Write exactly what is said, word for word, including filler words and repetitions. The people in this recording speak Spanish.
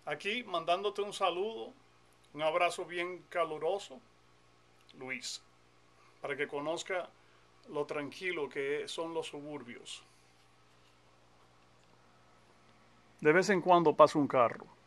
Aquí mandándote un saludo, un abrazo bien caluroso, Luis, para que conozca lo tranquilo que son los suburbios. De vez en cuando pasa un carro.